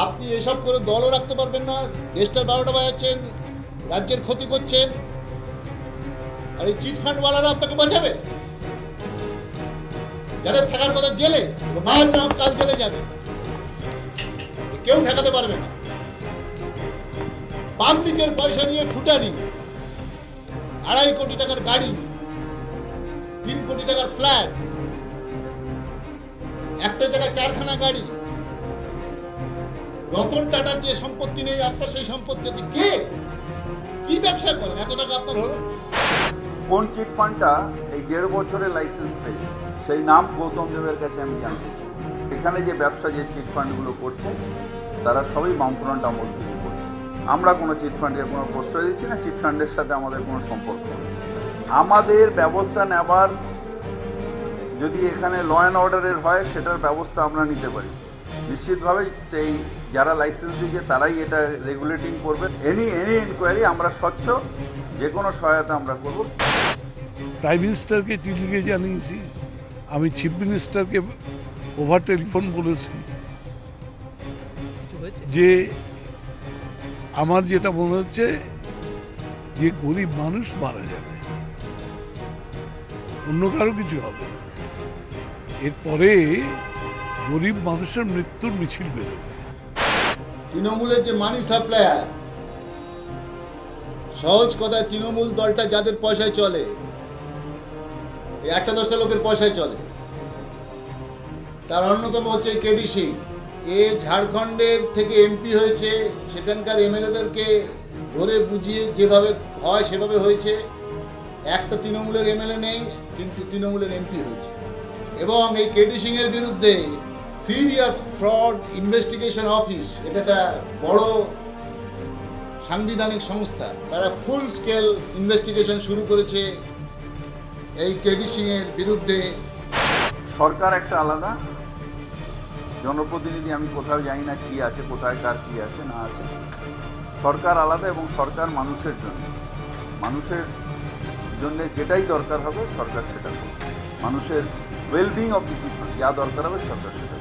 আপনি এসব করে দলও রাখতে পারবেন না, দেশটার 12টা বাজাচ্ছেন, রাজ্যের ক্ষতি করছেন, আর এই চিট ফান্ডওয়ালারা আপনাকে বাঁচাবে? যাদের থাকার কথা জেলে, মায়ের নাম কাল জেলে যাবে, কেউ ঠেকাতে পারবে না। পাবলিকের পয়সা নিয়ে ফুটানি, 2.5 কোটি টাকার গাড়ি, 3 কোটি টাকার ফ্ল্যাট, একটা জায়গায় 4খানা গাড়ি। রতন টাটার যে সম্পত্তি নেই, আপনার সেই সম্পত্তি কে কি ব্যবসা করেন? এত টাকা আপনার হলো? কোন চিট ফান্ডটা এই 1.5 বছরের লাইসেন্স পেয়েছে সেই নাম গৌতম দেবের কাছে আমি জানতে চাই। এখানে যে ব্যবসা যে চিট ফান্ডগুলো করছে তারা সবই বামফ্রন্ট আমল থেকে করছে। আমরা কোনো চিট ফান্ডের কোনো প্রশ্রয় দিচ্ছি না, চিট ফান্ডের সাথে আমাদের কোনো সম্পর্ক নেই। আমাদের ব্যবস্থা নেবার যদি এখানে ল অ্যান্ড অর্ডারের হয় সেটার ব্যবস্থা আমরা নিতে পারি। নিশ্চিতভাবে সেই যারা লাইসেন্স দিয়েছে তারাই এটা রেগুলেটিং করবে। এনি ইনকোয়ারি আমরা স্বচ্ছ, যে কোনো সহায়তা আমরা করব। প্রাইম মিনিস্টারকে চিঠি লিখে জানিয়েছি, আমি চিফ মিনিস্টারকে ওভার টেলিফোন বলেছি যে আমার যেটা মনে হচ্ছে যে গরিব মানুষ মারা যাবে, অন্য কারো কিছু হবে না। এরপরে গরিব মানুষের মৃত্যুর মিছিল বেরোবে। তৃণমূলের যে মানি সাপ্লায়ার, সহজ কথায় তৃণমূল দলটা যাদের পয়সায় চলে, 1-10টা লোকের পয়সায় চলে, তার অন্যতম হচ্ছে কেডি সিং। এ ঝাড়খণ্ডের থেকে এমপি হয়েছে, সেখানকার এমএলএদেরকে ধরে বুঝিয়ে যেভাবে হয় সেভাবে হয়েছে। একটা তৃণমূলের এমএলএ নেই, কিন্তু তৃণমূলের এমপি হয়েছে। এবং এই কেডি সিং এর বিরুদ্ধে সিরিয়াস ফ্রড ইনভেস্টিগেশন অফিস, এটা একটা বড় সাংবিধানিক সংস্থা, তারা ফুল স্কেল ইনভেস্টিগেশন শুরু করেছে এই কেডি সিং এর বিরুদ্ধে। সরকার একটা আলাদা, জনপ্রতিনিধি আমি কোথাও জানি না কি আছে, কোথায় কার কি আছে না আছে। সরকার আলাদা এবং সরকার মানুষের জন্য, মানুষের জন্য যেটাই দরকার হবে সরকার সেটা করবে। মানুষের ওয়েলবিং অফ দি পিপল যা দরকার হবে সরকার সেটা